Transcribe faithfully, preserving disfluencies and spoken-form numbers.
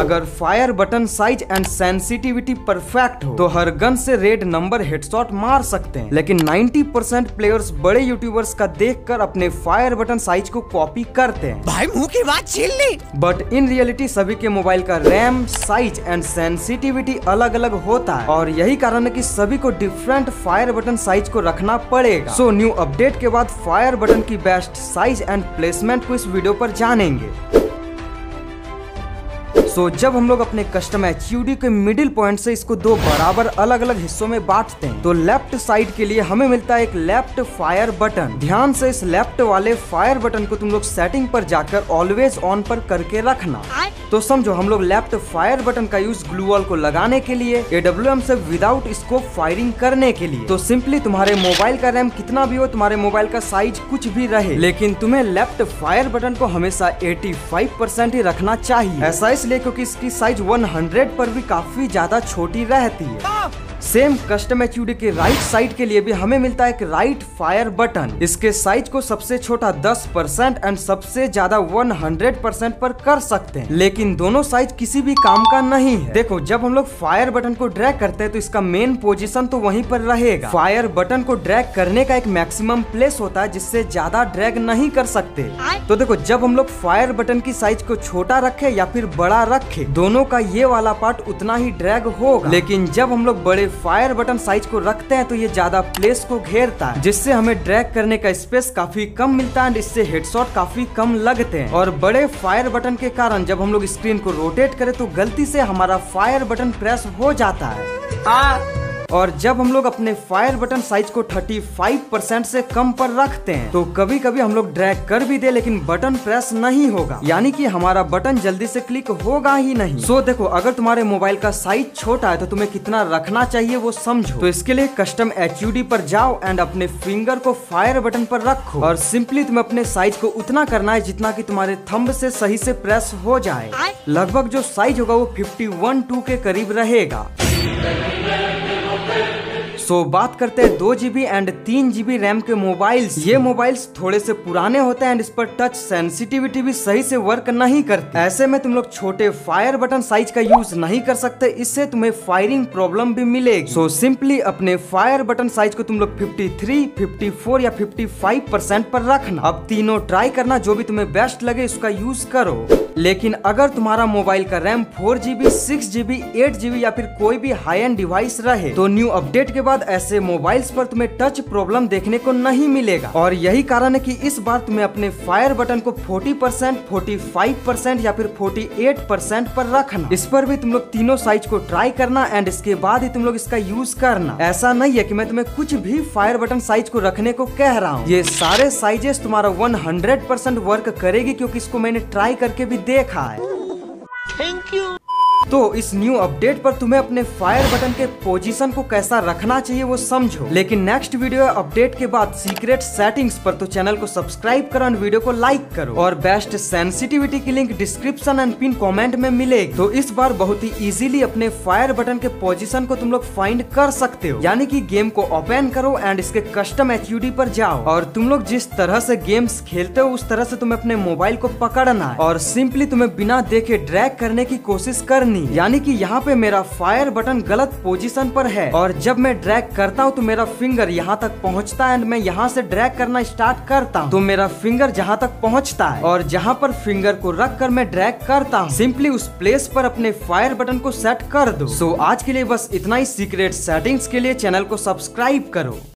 अगर fire button size and sensitivity perfect हो तो हर गन से रेड नंबर हेडशॉट मार सकते हैं, लेकिन नब्बे परसेंट प्लेयर्स बड़े यूट्यूबर्स का देखकर अपने फायर बटन साइज को कॉपी करते हैं। भाई मुंह की बात छीन ली। बट इन रियलिटी सभी के मोबाइल का रैम, साइज एंड सेंसिटिविटी अलग अलग होता है और यही कारण है कि सभी को डिफरेंट फायर बटन साइज को रखना पड़ेगा। सो न्यू अपडेट के बाद फायर बटन की बेस्ट साइज एंड प्लेसमेंट को इस वीडियो पर जानेंगे। सो so, जब हम लोग अपने कस्टम एच यू डी के मिडिल पॉइंट से इसको दो बराबर अलग अलग हिस्सों में बांटते हैं तो लेफ्ट साइड के लिए हमें मिलता है एक लेफ्ट फायर बटन। ध्यान से इस लेफ्ट वाले फायर बटन को तुम लोग सेटिंग पर जाकर ऑलवेज ऑन पर करके रखना। तो समझो हम लोग लेफ्ट फायर बटन का यूज ग्लू वॉल को लगाने के लिए, ए डब्ल्यू एम से विदाउट स्कोप फायरिंग करने के लिए। तो सिंपली तुम्हारे मोबाइल का रैम कितना भी हो, तुम्हारे मोबाइल का साइज कुछ भी रहे, लेकिन तुम्हें लेफ्ट फायर बटन को हमेशा पचासी परसेंट ही रखना चाहिए। ऐसा इसलिए क्योंकि इसकी साइज सौ पर भी काफी ज्यादा छोटी रहती है। Same custom H U D के राइट साइड के लिए भी हमें मिलता है एक राइट फायर बटन। इसके साइज को सबसे छोटा दस परसेंट एंड सबसे ज्यादा सौ परसेंट पर कर सकते हैं, लेकिन दोनों साइज किसी भी काम का नहीं है। देखो जब हम लोग फायर बटन को ड्रैग करते हैं तो इसका मेन पोजीशन तो वहीं पर रहेगा। फायर बटन को ड्रैग करने का एक मैक्सिमम प्लेस होता है जिससे ज्यादा ड्रैग नहीं कर सकते। तो देखो जब हम लोग फायर बटन की साइज को छोटा रखे या फिर बड़ा रखे, दोनों का ये वाला पार्ट उतना ही ड्रैग होगा, लेकिन जब हम लोग बड़े फायर बटन साइज को रखते हैं तो ये ज्यादा प्लेस को घेरता है, जिससे हमें ड्रैग करने का स्पेस काफी कम मिलता है, इससे हेडशॉट काफी कम लगते हैं। और बड़े फायर बटन के कारण जब हम लोग स्क्रीन को रोटेट करें तो गलती से हमारा फायर बटन प्रेस हो जाता है। आ, और जब हम लोग अपने फायर बटन साइज को पैंतीस परसेंट से कम पर रखते हैं तो कभी कभी हम लोग ड्रैग कर भी दे लेकिन बटन प्रेस नहीं होगा, यानी कि हमारा बटन जल्दी से क्लिक होगा ही नहीं। सो देखो अगर तुम्हारे मोबाइल का साइज छोटा है तो तुम्हें कितना रखना चाहिए वो समझो। तो इसके लिए कस्टम एच यू डी पर जाओ एंड अपने फिंगर को फायर बटन पर रखो और सिंपली तुम्हें अपने साइज को उतना करना है जितना कि तुम्हारे थंब से सही से प्रेस हो जाए। लगभग जो साइज होगा वो इक्यावन टू के करीब रहेगा। सो so, बात करते हैं दो जीबी एंड तीन जीबी रैम के मोबाइल्स। ये मोबाइल्स थोड़े से पुराने होते हैं एंड इस पर टच सेंसिटिविटी भी सही से वर्क नहीं करती। ऐसे में तुम लोग छोटे फायर बटन साइज का यूज नहीं कर सकते, इससे तुम्हें फायरिंग प्रॉब्लम भी मिलेगी। सो so, सिंपली अपने फायर बटन साइज को तुम लोग तिरेपन, चौवन या पचपन परसेंट पर रखना। अब तीनों ट्राई करना, जो भी तुम्हें बेस्ट लगे उसका यूज करो। लेकिन अगर तुम्हारा मोबाइल का RAM four GB, six GB, eight GB या फिर कोई भी हाई एंड डिवाइस रहे तो न्यू अपडेट के बाद ऐसे मोबाइल्स पर तुम्हें टच प्रॉब्लम देखने को नहीं मिलेगा। और यही कारण है कि इस बार तुम्हें अपने फायर बटन को चालीस परसेंट, पैंतालीस परसेंट या फिर अड़तालीस परसेंट पर रखना। इस पर भी तुम लोग तीनों साइज को ट्राई करना एंड इसके बाद ही तुम लोग इसका यूज करना। ऐसा नहीं है कि मैं तुम्हें कुछ भी फायर बटन साइज को रखने को कह रहा हूँ, ये सारे साइजेस तुम्हारा सौ परसेंट वर्क करेगी क्योंकि इसको मैंने ट्राई करके भी देखा है। Thank you. तो इस न्यू अपडेट पर तुम्हें अपने फायर बटन के पोजीशन को कैसा रखना चाहिए वो समझो। लेकिन नेक्स्ट वीडियो अपडेट के बाद सीक्रेट सेटिंग्स पर तो चैनल को सब्सक्राइब करो और वीडियो को लाइक करो। और बेस्ट सेंसिटिविटी की link description and pin comment में मिलेगी। तो इस बार बहुत ही इजीली अपने फायर बटन के पोजीशन को तुम लोग फाइंड कर सकते हो, यानी कि गेम को ओपन करो एंड इसके कस्टम एच यू डी पर जाओ और तुम लोग जिस तरह से गेम्स खेलते हो उस तरह से तुम्हें अपने मोबाइल को पकड़ना है और सिंपली तुम्हें बिना देखे ड्रैग करने की कोशिश करनी। यानी कि यहाँ पे मेरा फायर बटन गलत पोजीशन पर है और जब मैं ड्रैग करता हूँ तो मेरा फिंगर यहाँ तक पहुँचता है एंड मैं यहाँ से ड्रैग करना स्टार्ट करता हूँ तो मेरा फिंगर जहाँ तक पहुँचता है और जहाँ पर फिंगर को रख कर मैं ड्रैग करता हूँ सिंपली उस प्लेस पर अपने फायर बटन को सेट कर दो। सो आज के लिए बस इतना ही। सीक्रेट सेटिंग्स के लिए चैनल को सब्सक्राइब करो।